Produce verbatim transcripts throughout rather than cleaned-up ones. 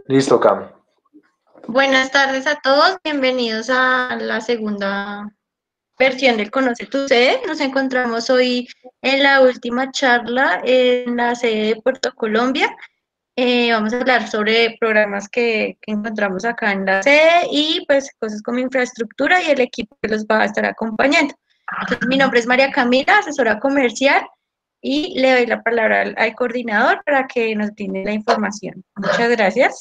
Listo, Cam. Buenas tardes a todos, bienvenidos a la segunda versión del Conoce tu sede. Nos encontramos hoy en la última charla en la sede de Puerto Colombia. Eh, vamos a hablar sobre programas que, que encontramos acá en la sede y pues cosas como infraestructura y el equipo que los va a estar acompañando. Entonces, mi nombre es María Camila, asesora comercial, y le doy la palabra al, al coordinador para que nos brinde la información. Muchas gracias.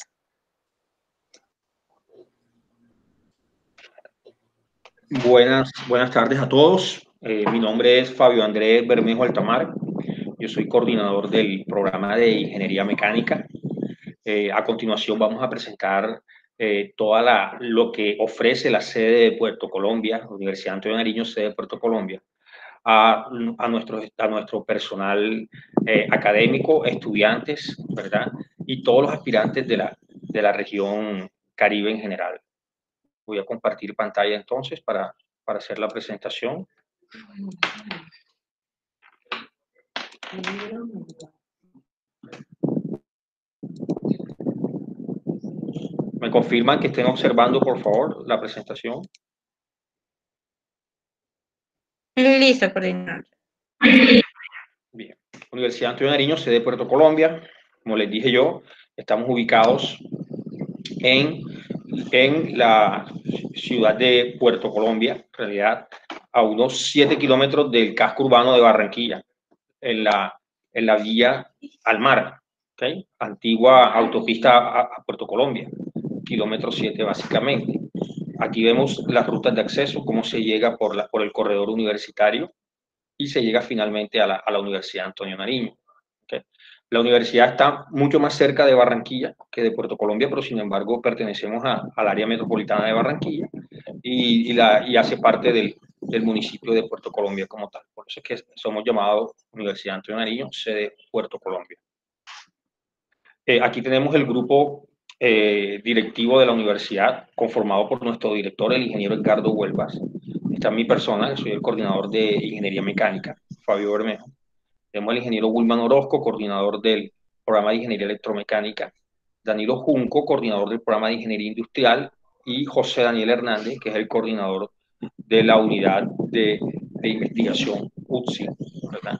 Buenas, buenas tardes a todos. Eh, mi nombre es Fabio Andrés Bermejo Altamar. Yo soy coordinador del programa de Ingeniería Mecánica. Eh, a continuación vamos a presentar eh, toda la, lo que ofrece la sede de Puerto Colombia, Universidad Antonio Nariño, sede de Puerto Colombia, a, a, nuestro, a nuestro personal eh, académico, estudiantes, ¿verdad? Y todos los aspirantes de la, de la región Caribe en general. Voy a compartir pantalla entonces para, para hacer la presentación. ¿Me confirman que estén observando, por favor, la presentación? Listo, coordinador. Bien. Universidad Antonio Nariño, sede de Puerto Colombia. Como les dije yo, estamos ubicados en, en la ciudad de Puerto Colombia, en realidad a unos siete kilómetros del casco urbano de Barranquilla, en la, en la vía al mar, ¿okay? Antigua autopista a, a Puerto Colombia, kilómetro siete básicamente. Aquí vemos las rutas de acceso, cómo se llega por, la, por el corredor universitario y se llega finalmente a la, a la Universidad Antonio Nariño. ¿Okay? La universidad está mucho más cerca de Barranquilla que de Puerto Colombia, pero sin embargo pertenecemos a, al área metropolitana de Barranquilla y, y, la, y hace parte del, del municipio de Puerto Colombia como tal. Por eso es que somos llamados Universidad Antonio Nariño, sede Puerto Colombia. Eh, aquí tenemos el grupo eh, directivo de la universidad, conformado por nuestro director, el ingeniero Edgardo Huelvas. Está mi persona, que soy el coordinador de Ingeniería Mecánica, Fabio Bermejo. Tenemos al ingeniero Wilman Orozco, coordinador del programa de Ingeniería Electromecánica. Danilo Junco, coordinador del programa de Ingeniería Industrial. Y José Daniel Hernández, que es el coordinador de la unidad de, de investigación U T S I, ¿verdad?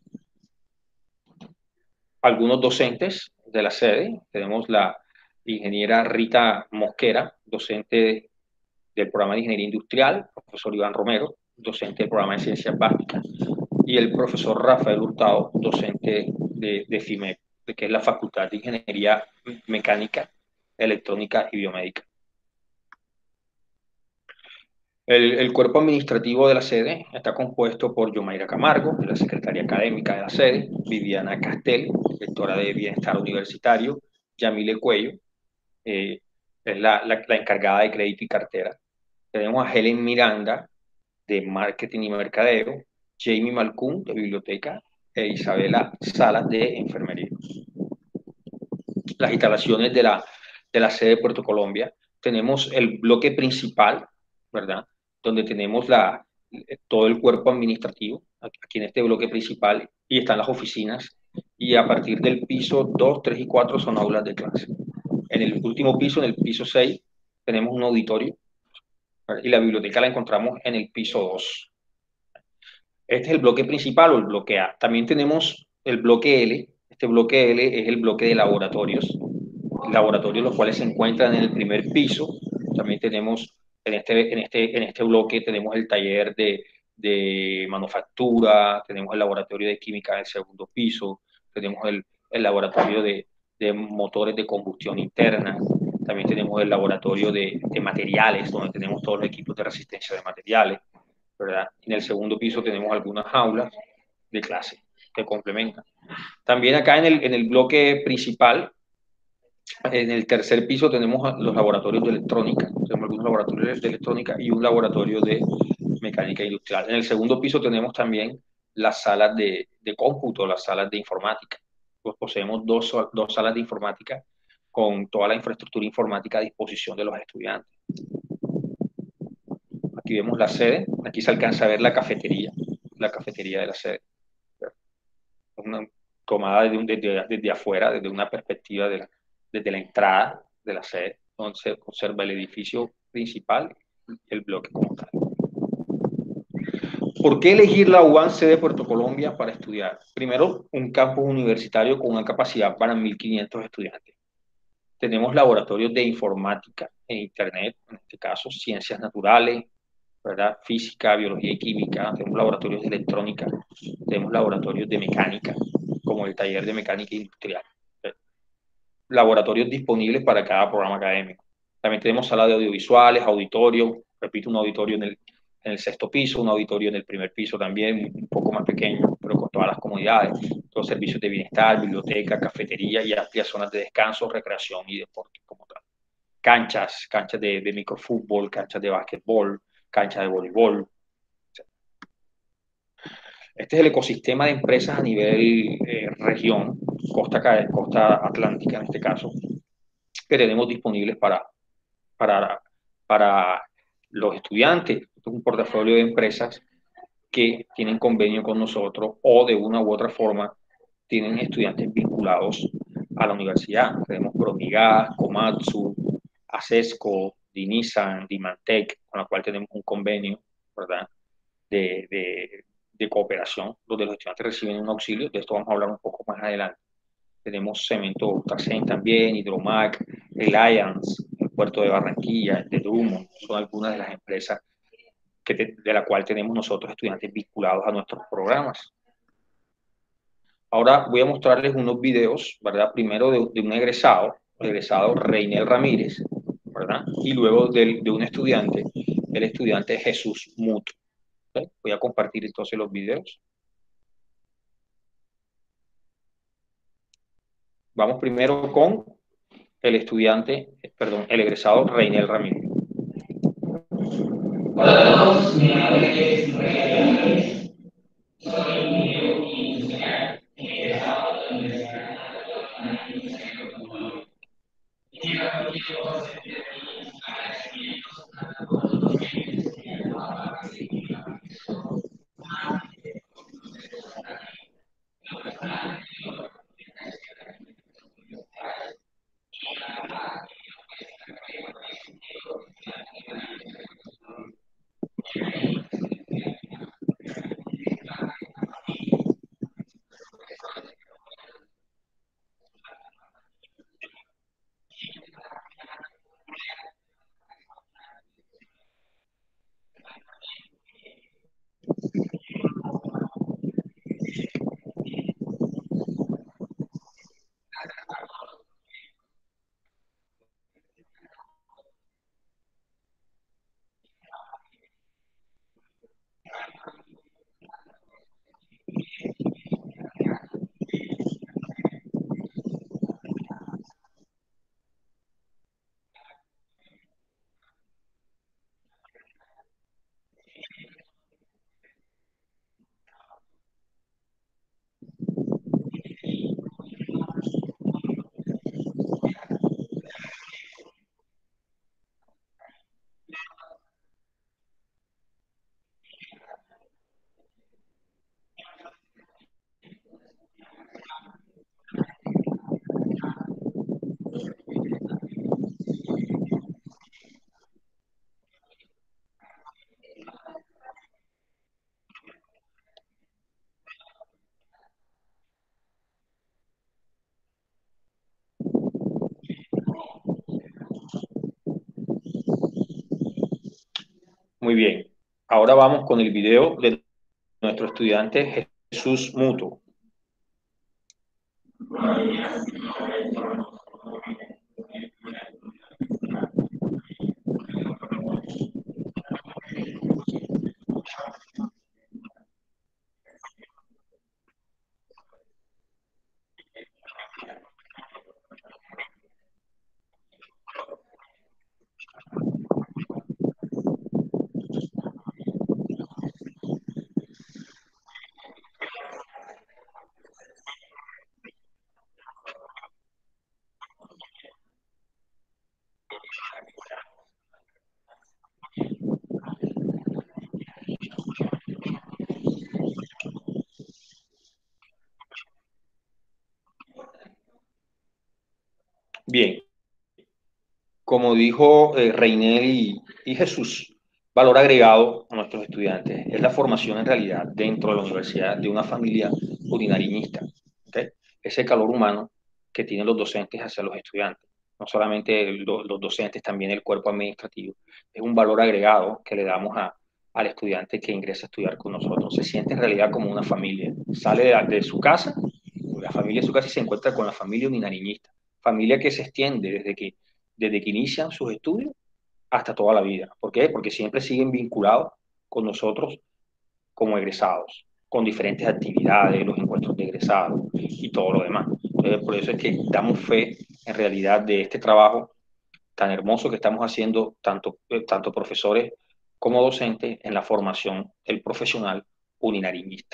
Algunos docentes de la sede. Tenemos la ingeniera Rita Mosquera, docente del programa de Ingeniería Industrial, profesor Iván Romero, docente del programa de Ciencias Básicas, y el profesor Rafael Hurtado, docente de, de FIMEC, que es la Facultad de Ingeniería Mecánica, Electrónica y Biomédica. El, el, cuerpo administrativo de la sede está compuesto por Yomaira Camargo, de la Secretaría Académica de la sede, Viviana Castel, directora de Bienestar Universitario, Yamile Cuello, eh, es la, la, la encargada de crédito y cartera. Tenemos a Helen Miranda, de Marketing y Mercadeo, Jamie Malcún, de Biblioteca, e Isabela Salas, de Enfermería. Las instalaciones de la, de la sede de Puerto Colombia. Tenemos el bloque principal, ¿verdad? Donde tenemos la, todo el cuerpo administrativo, aquí en este bloque principal, y están las oficinas, y a partir del piso dos, tres y cuatro son aulas de clase. En el último piso, en el piso seis, tenemos un auditorio, y la biblioteca la encontramos en el piso dos. Este es el bloque principal o el bloque A. También tenemos el bloque L. Este bloque L es el bloque de laboratorios, laboratorios los cuales se encuentran en el primer piso. También tenemos en este, en este, en este bloque tenemos el taller de, de manufactura, tenemos el laboratorio de química en el segundo piso, tenemos el, el laboratorio de, de motores de combustión interna, también tenemos el laboratorio de, de materiales, donde tenemos todos los equipos de resistencia de materiales, ¿verdad? En el segundo piso tenemos algunas aulas de clase que complementan. También acá en el, en el bloque principal, en el tercer piso tenemos los laboratorios de electrónica, tenemos algunos laboratorios de electrónica y un laboratorio de mecánica industrial. En el segundo piso tenemos también las salas de, de cómputo, las salas de informática. Pues poseemos dos, dos salas de informática con toda la infraestructura informática a disposición de los estudiantes. Aquí vemos la sede, aquí se alcanza a ver la cafetería, la cafetería de la sede. Una tomada desde, un, desde, desde afuera, desde una perspectiva de la, desde la entrada, de la sede, donde se observa el edificio principal y el bloque como tal. ¿Por qué elegir la U A N sede de Puerto Colombia para estudiar? Primero, un campus universitario con una capacidad para mil quinientos estudiantes. Tenemos laboratorios de informática e internet, en este caso ciencias naturales, ¿verdad? Física, biología y química, tenemos laboratorios de electrónica, tenemos laboratorios de mecánica, como el taller de mecánica industrial. Laboratorios disponibles para cada programa académico. También tenemos sala de audiovisuales, auditorio, repito, un auditorio en el, en el sexto piso, un auditorio en el primer piso también, un poco más pequeño, pero con todas las comodidades, todos servicios de bienestar, biblioteca, cafetería y amplias zonas de descanso, recreación y deporte como tal. Canchas, canchas de, de microfútbol, canchas de básquetbol, canchas de voleibol. Este es el ecosistema de empresas a nivel eh, región, costa, costa atlántica en este caso, que tenemos disponibles para, para, para los estudiantes. Este es un portafolio de empresas que tienen convenio con nosotros o de una u otra forma tienen estudiantes vinculados a la universidad. Tenemos Promigas, Komatsu, Acesco, Dinisan, Dimantec, con la cual tenemos un convenio, ¿verdad? De, de, de cooperación, donde los estudiantes reciben un auxilio. De esto vamos a hablar un poco más adelante. Tenemos Cemento Tracen también, Hidromac, Reliance, el puerto de Barranquilla, de Drummond, son algunas de las empresas que te, de la cual tenemos nosotros estudiantes vinculados a nuestros programas. Ahora voy a mostrarles unos videos, ¿verdad? Primero de, de un egresado, el egresado Reinel Ramírez, ¿verdad? Y luego de, de un estudiante, el estudiante Jesús Muto. ¿Okay? Voy a compartir entonces los videos. Vamos primero con el estudiante, perdón, el egresado Reinel Ramírez. Hola a todos, mi nombre es Reinel Ramírez. Soy ingeniero industrial egresado de la Universidad Nacional de Colombia. Quisiera contigo hacer mis agradecimientos a todos los docentes que han participado en esto. Muy bien. Ahora vamos con el video de nuestro estudiante Jesús Muto. Bien. como dijo eh, Reinel y, y Jesús, valor agregado a nuestros estudiantes es la formación en realidad dentro de la universidad de una familia uninariñista. ¿Okay? Ese calor humano que tienen los docentes hacia los estudiantes, no solamente los, los docentes, también el cuerpo administrativo, es un valor agregado que le damos a, al estudiante que ingresa a estudiar con nosotros. Se siente en realidad como una familia. Sale de, de su casa, la familia de su casa y se encuentra con la familia uninariñista. Familia que se extiende desde que, desde que inician sus estudios hasta toda la vida. ¿Por qué? Porque siempre siguen vinculados con nosotros como egresados, con diferentes actividades, los encuentros de egresados y todo lo demás. Entonces, por eso es que damos fe en realidad de este trabajo tan hermoso que estamos haciendo tanto, eh, tanto profesores como docentes en la formación del profesional uninariñista.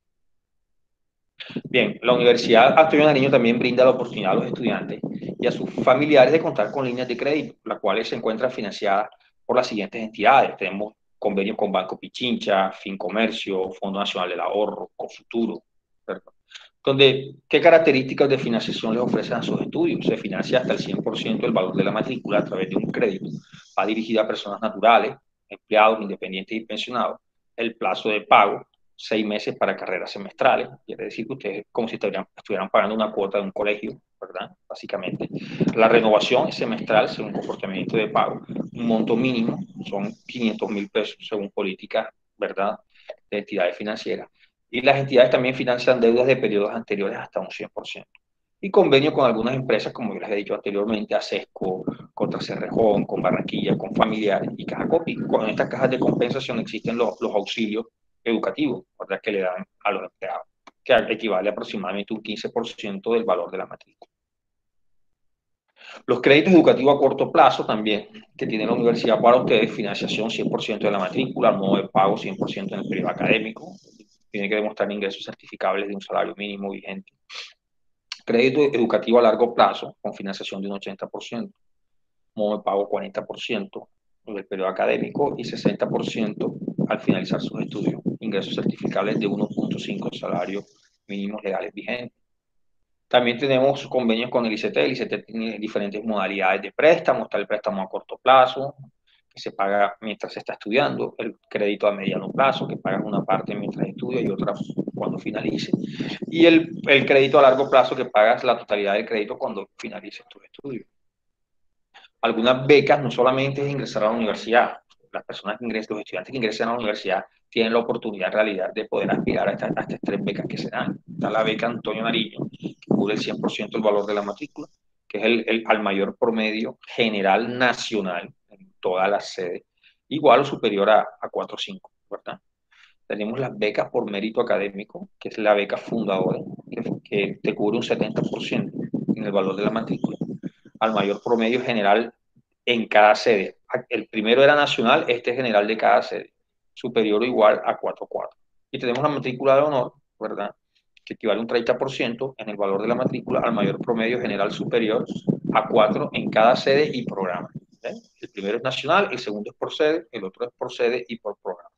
Bien, la Universidad Antonio Nariño también brinda la oportunidad a los estudiantes y a sus familiares de contar con líneas de crédito, las cuales se encuentran financiadas por las siguientes entidades. Tenemos convenios con Banco Pichincha, Fincomercio, Fondo Nacional del Ahorro, Confuturo, ¿verdad? Donde, ¿qué características de financiación les ofrecen a sus estudios? Se financia hasta el cien por ciento del valor de la matrícula a través de un crédito. Va dirigida a personas naturales, empleados, independientes y pensionados. El plazo de pago, seis meses para carreras semestrales. Quiere decir que ustedes como si estuvieran, estuvieran pagando una cuota de un colegio, ¿verdad? Básicamente. La renovación es semestral según comportamiento de pago. Un monto mínimo son quinientos mil pesos según política, ¿verdad? De entidades financieras. Y las entidades también financian deudas de periodos anteriores hasta un cien por ciento. Y convenio con algunas empresas, como yo les he dicho anteriormente, ASESCO, contra Cerrejón, con Barranquilla, con Familiares y Caja Copi. Con estas cajas de compensación existen los, los auxilios educativos, ¿verdad? Que le dan a los empleados, que equivale a aproximadamente un quince por ciento del valor de la matrícula. Los créditos educativos a corto plazo también, que tiene la universidad para ustedes, financiación cien por ciento de la matrícula, modo de pago cien por ciento en el periodo académico, tiene que demostrar ingresos certificables de un salario mínimo vigente. Crédito educativo a largo plazo, con financiación de un ochenta por ciento, modo de pago cuarenta por ciento en el periodo académico y sesenta por ciento al finalizar sus estudios. Ingresos certificables de uno punto cinco salarios mínimos legales vigentes. También tenemos convenios con el I C T. El I C T tiene diferentes modalidades de préstamo. Está el préstamo a corto plazo, que se paga mientras se está estudiando. El crédito a mediano plazo, que pagas una parte mientras estudia y otra cuando finalice. Y el, el crédito a largo plazo, que pagas la totalidad del crédito cuando finalices tus estudios. Algunas becas no solamente es ingresar a la universidad. Las personas que ingresan, los estudiantes que ingresan a la universidad tienen la oportunidad en realidad de poder aspirar a estas, a estas tres becas que se dan. Está la beca Antonio Nariño, que cubre el cien por ciento del valor de la matrícula, que es el, el al mayor promedio general nacional en todas las sedes, igual o superior a, a cuatro punto cinco, ¿verdad? Tenemos las becas por mérito académico, que es la beca fundadora, que, que te cubre un setenta por ciento en el valor de la matrícula, al mayor promedio general en cada sede. El primero era nacional, este es general de cada sede, superior o igual a cuatro punto cuatro. Y tenemos la matrícula de honor, ¿verdad? Que equivale a un treinta por ciento en el valor de la matrícula al mayor promedio general superior a cuatro en cada sede y programa. ¿Eh? El primero es nacional, el segundo es por sede, el otro es por sede y por programa.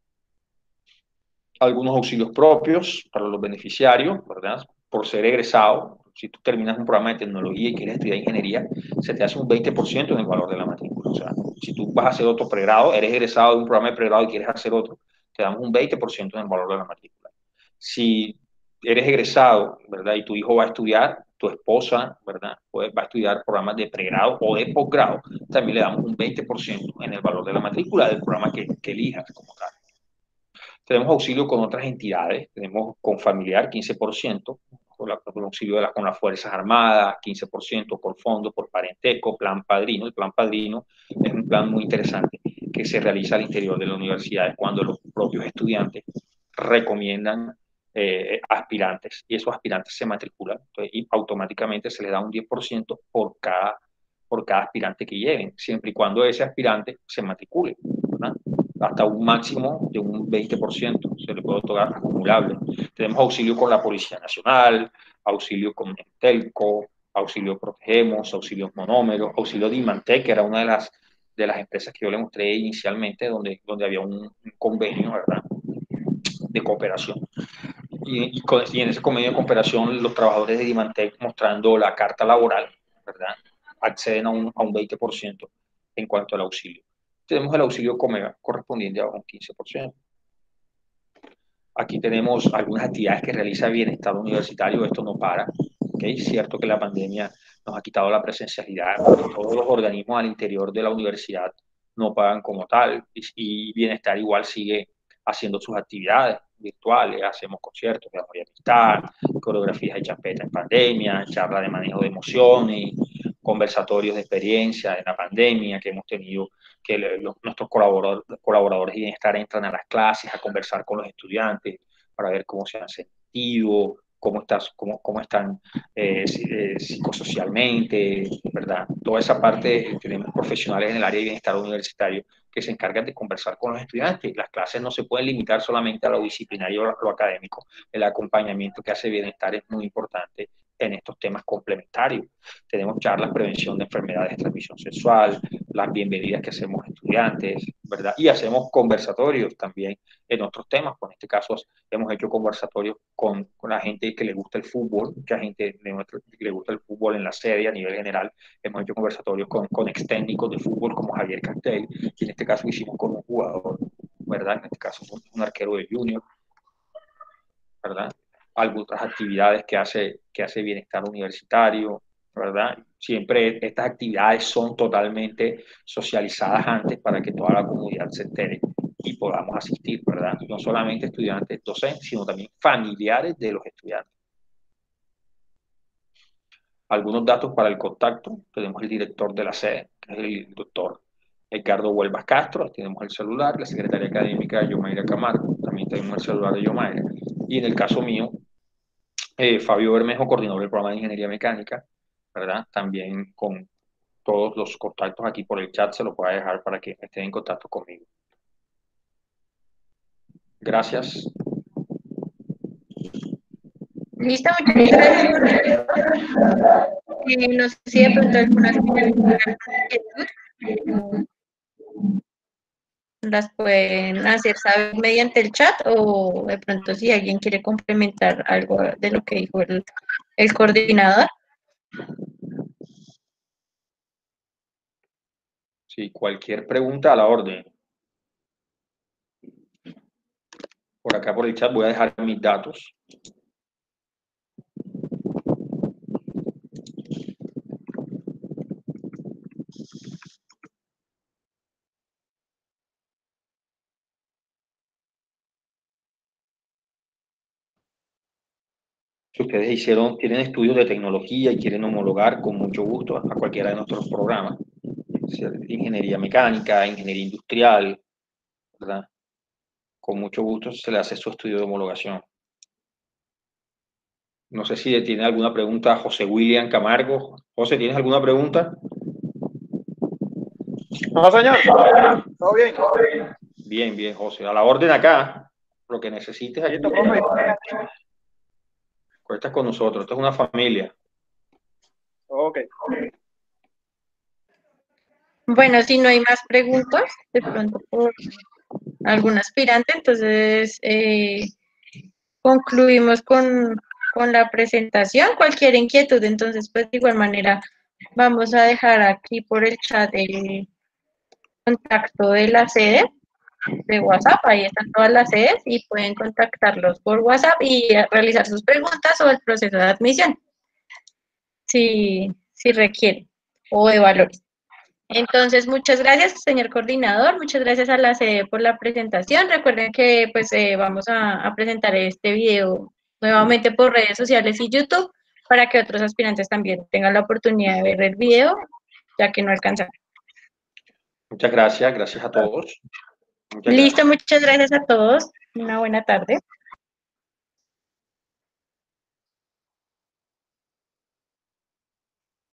Algunos auxilios propios para los beneficiarios, ¿verdad? Por ser egresado, si tú terminas un programa de tecnología y quieres estudiar ingeniería, se te hace un veinte por ciento en el valor de la matrícula. O sea, si tú vas a hacer otro pregrado, eres egresado de un programa de pregrado y quieres hacer otro, te damos un veinte por ciento en el valor de la matrícula. Si eres egresado, ¿verdad? Y tu hijo va a estudiar, tu esposa, ¿verdad? Pues va a estudiar programas de pregrado o de posgrado, también le damos un veinte por ciento en el valor de la matrícula del programa que, que elijas como tal. Tenemos auxilio con otras entidades, tenemos con familiar quince por ciento, con, la, con auxilio de la, con las Fuerzas Armadas, quince por ciento por fondo, por parentesco, plan padrino. El plan padrino es un plan muy interesante que se realiza al interior de la universidad cuando los propios estudiantes recomiendan eh, aspirantes y esos aspirantes se matriculan. Entonces, y automáticamente se les da un diez por ciento por cada, por cada aspirante que lleven, siempre y cuando ese aspirante se matricule, ¿verdad? Hasta un máximo de un veinte por ciento se le puede otorgar acumulable. Tenemos auxilio con la Policía Nacional, auxilio con Telco, auxilio Protegemos, auxilio Monómero, auxilio Dimantec, que era una de las, de las empresas que yo le mostré inicialmente, donde, donde había un, un convenio, ¿verdad?, de cooperación. Y, y, con, y en ese convenio de cooperación, los trabajadores de Dimantec mostrando la carta laboral, ¿verdad?, acceden a un, a un veinte por ciento en cuanto al auxilio. Tenemos el auxilio Comeva correspondiente a un quince por ciento. Aquí tenemos algunas actividades que realiza Bienestar Universitario, esto no para. ¿Okay? Es cierto que la pandemia nos ha quitado la presencialidad, porque todos los organismos al interior de la universidad no pagan como tal, y, y Bienestar igual sigue haciendo sus actividades virtuales, hacemos conciertos de amor y amistad, coreografías de champeta en pandemia, charlas de manejo de emociones, conversatorios de experiencia en la pandemia que hemos tenido, que los, nuestros colaboradores, colaboradores de Bienestar entran a las clases a conversar con los estudiantes para ver cómo se han sentido, cómo, estás, cómo, cómo están eh, eh, psicosocialmente, ¿verdad? Toda esa parte, tenemos profesionales en el área de bienestar universitario que se encargan de conversar con los estudiantes. Las clases no se pueden limitar solamente a lo disciplinario o a lo académico. El acompañamiento que hace Bienestar es muy importante en estos temas complementarios. Tenemos charlas, prevención de enfermedades de transmisión sexual, las bienvenidas que hacemos estudiantes, ¿verdad? Y hacemos conversatorios también en otros temas. Pues en este caso hemos hecho conversatorios con, con la gente que le gusta el fútbol, que a gente de nuestro, que le gusta el fútbol en la sede a nivel general. Hemos hecho conversatorios con, con ex técnicos de fútbol como Javier Castel, y en este caso hicimos con un jugador, ¿verdad? En este caso un, un arquero de Junior, ¿verdad? Algunas actividades que hace, que hace Bienestar Universitario, ¿verdad? Siempre estas actividades son totalmente socializadas antes para que toda la comunidad se entere y podamos asistir, ¿verdad? No solamente estudiantes docentes, sino también familiares de los estudiantes. Algunos datos para el contacto. Tenemos el director de la sede, que es el doctor Ricardo Huelvas Castro. Tenemos el celular, la secretaria académica Yomaira Camargo. También tenemos el celular de Yomaira. Y en el caso mío, eh, Fabio Bermejo, coordinador del programa de Ingeniería Mecánica, ¿verdad? También con todos los contactos aquí por el chat se los voy a dejar para que estén en contacto conmigo. Gracias. Listo, muchas gracias. Eh, no sé si de pronto algunas inquietud las pueden hacer saber mediante el chat, o de pronto si alguien quiere complementar algo de lo que dijo el, el coordinador. Sí, cualquier pregunta a la orden. Por acá por el chat voy a dejar mis datos. Si ustedes hicieron, tienen estudios de tecnología y quieren homologar, con mucho gusto a cualquiera de nuestros programas, ingeniería mecánica, ingeniería industrial, ¿verdad? Con mucho gusto se le hace su estudio de homologación. No sé si tiene alguna pregunta José William Camargo. José, ¿tienes alguna pregunta? No, señor. ¿Todo bien? Bien, bien, José. A la orden acá. Lo que necesites aquí. Cuentas con nosotros. Esto es una familia. Ok. Bueno, si no hay más preguntas, de pronto por algún aspirante, entonces eh, concluimos con, con la presentación. Cualquier inquietud, entonces, pues de igual manera, vamos a dejar aquí por el chat el contacto de la sede de WhatsApp. Ahí están todas las sedes y pueden contactarlos por WhatsApp y realizar sus preguntas o el proceso de admisión, si, si requieren, o de valores. Entonces, muchas gracias, señor coordinador, muchas gracias a la sede por la presentación. Recuerden que pues eh, vamos a, a presentar este video nuevamente por redes sociales y YouTube para que otros aspirantes también tengan la oportunidad de ver el video, ya que no alcanzaron. Muchas gracias, gracias a todos. Muchas Listo, gracias. Muchas gracias a todos. Una buena tarde.